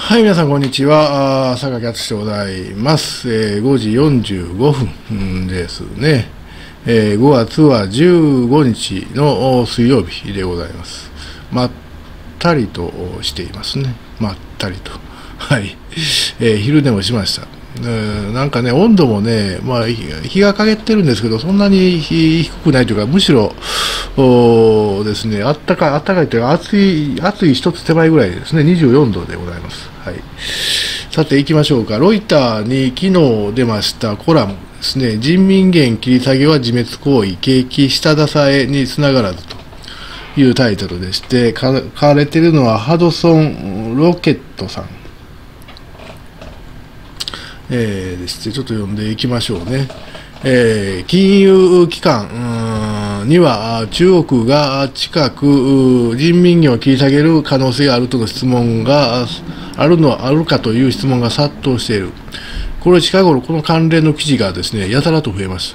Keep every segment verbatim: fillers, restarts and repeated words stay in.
はい、皆さん、こんにちは。あー榊敦でございます。えーごじよんじゅうごふんですね。えーごがつはじゅうごにちの水曜日でございます。まったりとしていますね。まったりと。はい。えー昼寝もしました。えーなんかね、温度もね、まあ、日日が陰ってるんですけど、そんなに低くないというか、むしろ、おですね、あったかい、あったかいというか、暑い、暑い一つ手前ぐらいですね、にじゅうよんどでございます。はい。さて、行きましょうか。ロイターに昨日出ましたコラムですね、人民元切り下げは自滅行為、景気下支えにつながらずというタイトルでして、書かれているのはハドソン・ロケットさん。えー、でしてちょっと読んでいきましょうね。えー、金融機関には中国が近く人民元を切り下げる可能性があるとの質問があるのはあるかという質問が殺到している。これ近頃この関連の記事がですねやたらと増えました。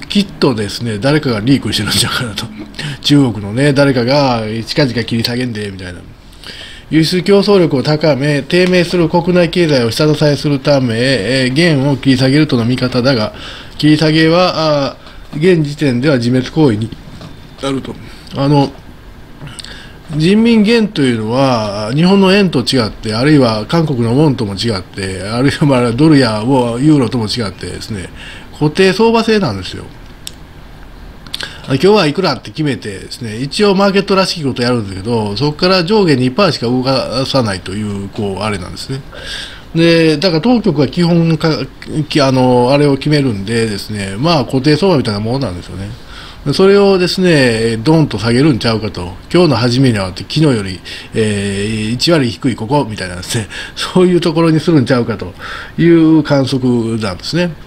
きっとですね誰かがリークしてるんじゃないかなと。中国のね誰かが近々切り下げんでみたいな。輸出競争力を高め、低迷する国内経済を下支えするため、元を切り下げるとの見方だが、切り下げは、現時点では自滅行為になると。あの、人民元というのは、日本の円と違って、あるいは韓国のウォンとも違って、あるいはまあドルやユーロとも違ってですね、固定相場制なんですよ。今日はいくらって決めてですね、一応マーケットらしきことやるんですけど、そこから上下 にパーセント しか動かさないという、こう、あれなんですね。で、だから当局は基本か、あの、あれを決めるんでですね、まあ固定相場みたいなものなんですよね。それをですね、ドンと下げるんちゃうかと。今日の初めにはって昨日より、えー、いちわり低いここみたいなですね、そういうところにするんちゃうかという観測なんですね。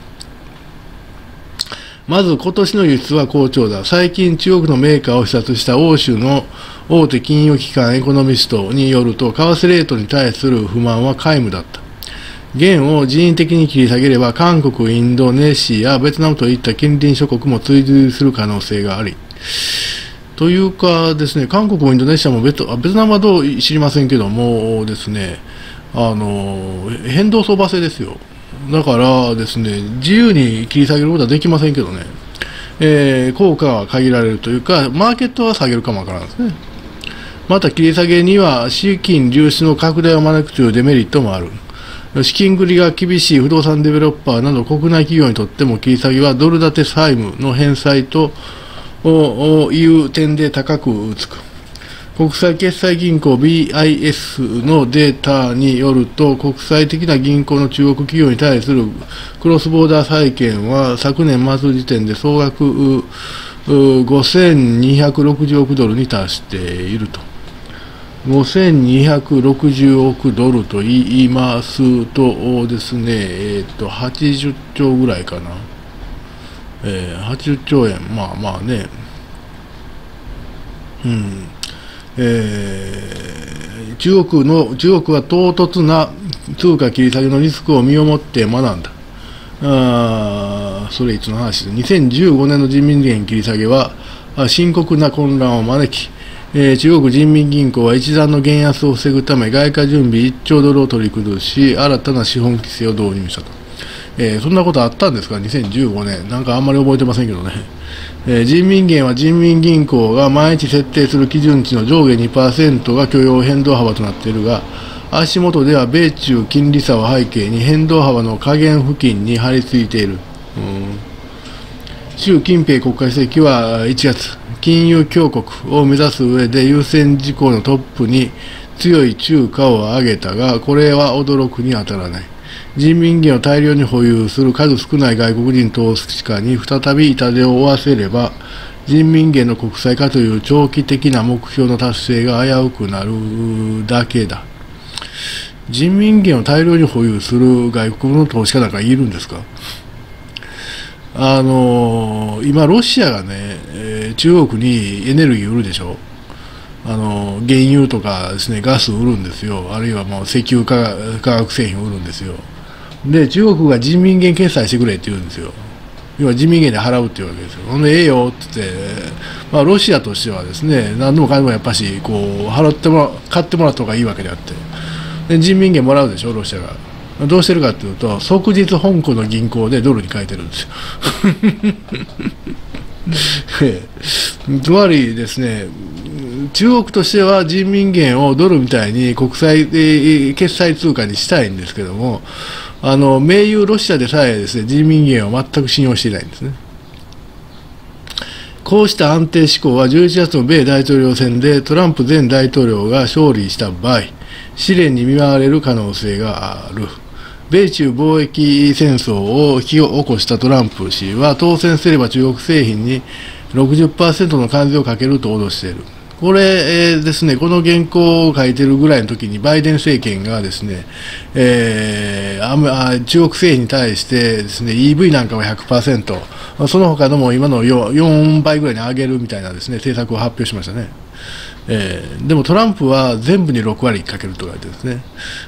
まず今年の輸出は好調だ。最近中国のメーカーを視察した欧州の大手金融機関エコノミストによると、為替レートに対する不満は皆無だった。元を人為的に切り下げれば、韓国、インドネシア、ベトナムといった近隣諸国も追随する可能性があり。というかですね、韓国もインドネシアもベト、ベトナムはどう知りませんけどもですね、あの、変動相場制ですよ。だからですね、自由に切り下げることはできませんけどね、えー、効果は限られるというか、マーケットは下げるかもわからないですね。また切り下げには資金流出の拡大を招くというデメリットもある。資金繰りが厳しい不動産デベロッパーなど国内企業にとっても切り下げはドル建て債務の返済という点で高くつく。国際決済銀行 ビーアイエス のデータによると、国際的な銀行の中国企業に対するクロスボーダー債券は昨年末時点で総額ごせんにひゃくろくじゅうおくドルに達していると。ごせんにひゃくろくじゅうおくドルと言いますとですね、えっと、はちじゅっちょうぐらいかな。えー、はちじゅっちょうえん、まあまあね。うん。えー、中国の中国は唐突な通貨切り下げのリスクを身をもって学んだ。あそれいつの話で、にせんじゅうごねんの人民元切り下げは深刻な混乱を招き、えー、中国人民銀行は一段の減安を防ぐため外貨準備いっちょうドルを取り崩し、新たな資本規制を導入したと。えー、そんなことあったんですか、にせんじゅうごねん。なんかあんまり覚えてませんけどね。えー、人民元は人民銀行が毎日設定する基準値の上下 にパーセント が許容変動幅となっているが、足元では米中金利差を背景に変動幅の下限付近に張り付いている。うん、習近平国家主席はいちがつ、金融強国を目指す上で優先事項のトップに強い中華を挙げたが、これは驚くに当たらない。人民元を大量に保有する数少ない外国人投資家に再び痛手を負わせれば、人民元の国際化という長期的な目標の達成が危うくなるだけだ。人民元を大量に保有する外国の投資家なんかいるんですか？あのー、今、ロシアがね、えー、中国にエネルギー売るでしょ。あのー、原油とかですね、ガス売るんですよ。あるいはもう石油化、化学製品売るんですよ。で、中国が人民元決済してくれって言うんですよ。要は人民元で払うっていうわけですよ。ほんで、ええよって言って、まあ、ロシアとしてはですね、何でもかんでもやっぱし、こう、払ってもら、買ってもらった方がいいわけであって、 で人民元もらうでしょ、ロシアが。どうしてるかというと、即日香港の銀行でドルに変えてるんですよ。つまりですね、中国としては人民元をドルみたいに国際決済通貨にしたいんですけども、あの盟友ロシアでさえですね、人民元を全く信用していないんですね。こうした安定志向はじゅういちがつの米大統領選でトランプ前大統領が勝利した場合、試練に見舞われる可能性がある。米中貿易戦争を引き起こしたトランプ氏は、当選すれば中国製品に ろくじゅっパーセント の関税をかけると脅している。これ、えー、ですね、この原稿を書いてるぐらいの時に、バイデン政権がですね、えー、中国製品に対してですね、イーブイ なんかは ひゃくパーセント、その他のも今のよんばいぐらいに上げるみたいなですね、政策を発表しましたね。えー、でもトランプは全部にろくわりかけると書いてですね。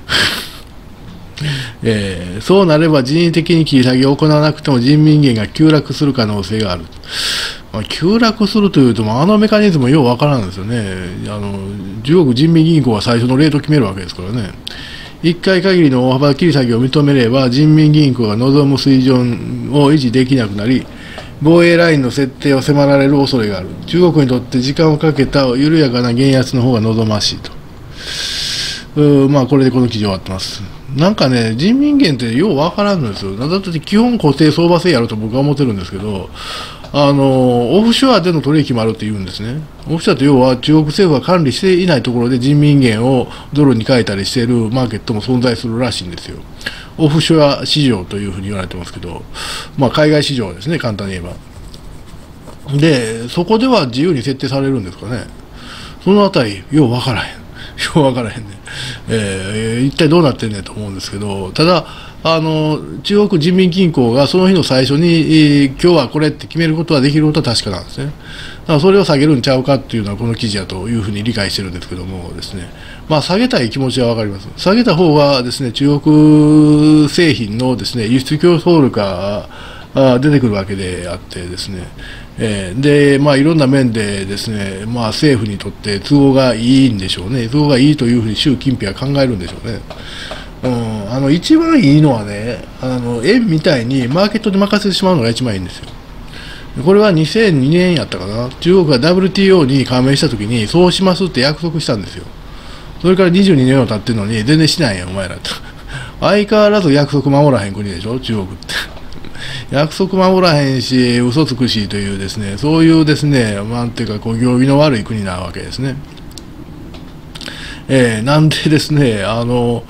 えー、そうなれば人為的に切り下げを行わなくても人民元が急落する可能性がある。まあ、急落するというと、あのメカニズムようわからんですよね。あの中国人民銀行は最初のレートを決めるわけですからね。いっかい限りの大幅切り下げを認めれば人民銀行が望む水準を維持できなくなり、防衛ラインの設定を迫られる恐れがある。中国にとって時間をかけた緩やかな減圧の方が望ましいと。うまあこれでこの記事終わってます。なんかね、人民元ってようわからんのですよ。だって基本固定相場制やると僕は思ってるんですけど、あのオフショアでの取引もあるって言うんですね。オフショアって要は中国政府が管理していないところで人民元をドルに変えたりしているマーケットも存在するらしいんですよ。オフショア市場というふうに言われてますけど、まあ、海外市場ですね、簡単に言えば。で、そこでは自由に設定されるんですかね。そのあたり、ようわからへん。ようわからへんね。えー、一体どうなってんねんと思うんですけど、ただ、あの中国人民銀行がその日の最初に、えー、今日はこれって決めることはできることは確かなんですね。だからそれを下げるんちゃうかっていうのはこの記事だというふうに理解してるんですけどもですね、まあ、下げたい気持ちは分かります。下げた方がですね、中国製品のですね、輸出競争力が出てくるわけであってですね、えー、で、まあ、いろんな面でですね、まあ、政府にとって都合がいいんでしょうね。都合がいいというふうに習近平は考えるんでしょうね。うん、あの一番いいのはね、あの円みたいにマーケットに任せてしまうのが一番いいんですよ。これはにせんにねんやったかな、中国が ダブリューティーオー に加盟したときに、そうしますって約束したんですよ。それからにじゅうにねんも経ってるのに、全然しないやん、お前らと。相変わらず約束守らへん国でしょ、中国って。約束守らへんし、嘘つくしというですね、そういうですね、なんていうか、こう行儀の悪い国なわけですね。えー、なんでですね、あの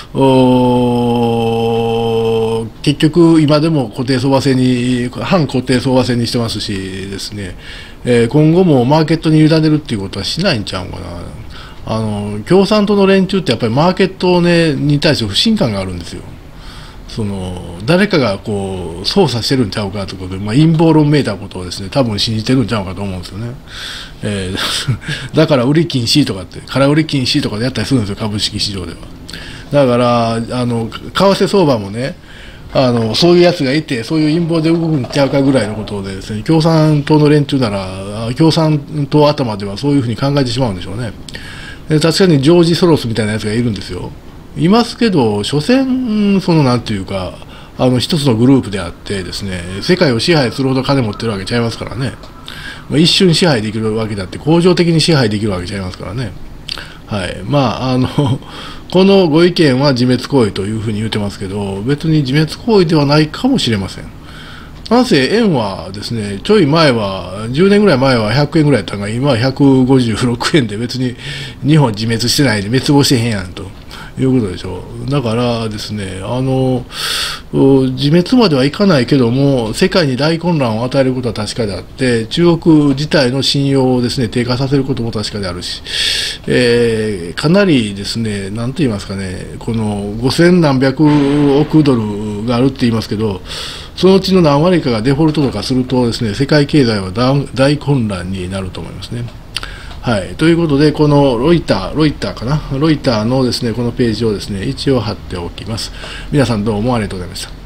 結局、今でも固定相場制に、反固定相場制にしてますしですね、えー、今後もマーケットに委ねるっていうことはしないんちゃうかな。あの共産党の連中ってやっぱりマーケット、ね、に対して不信感があるんですよ。その誰かがこう操作してるんちゃうかということで、まあ、陰謀論めいたことをですね、多分信じてるんちゃうかと思うんですよね。えー、だから売り禁止とかって、空売り禁止とかでやったりするんですよ、株式市場では。だからあの為替相場もね、あのそういうやつがいて、そういう陰謀で動くんちゃうかぐらいのことでですね、共産党の連中なら、共産党頭ではそういうふうに考えてしまうんでしょうね。で確かにジョージ・ソロスみたいなやつがいるんですよ。いますけど、所詮、そのなんていうか、あの一つのグループであってですね、世界を支配するほど金持ってるわけちゃいますからね。一瞬支配できるわけだって、恒常的に支配できるわけちゃいますからね。はい。まあ、あの、このご意見は自滅行為というふうに言ってますけど、別に自滅行為ではないかもしれません。なんせ円はですね、ちょい前は、じゅうねんぐらい前はひゃくえんぐらいだったのが、今はひゃくごじゅうろくえんで別に日本自滅してないで滅亡してへんやんということでしょう。だからですね、あの、自滅まではいかないけども、世界に大混乱を与えることは確かであって、中国自体の信用をですね、低下させることも確かであるし、えー、かなりですね、なんと言いますかね、このごせんなんびゃくおくドルがあるって言いますけど、そのうちの何割かがデフォルトとかするとですね、世界経済は大混乱になると思いますね。はい、ということで、このロイター、ロイターかな、ロイターのですね、このページをですね、一応貼っておきます。皆さんどうもありがとうございました。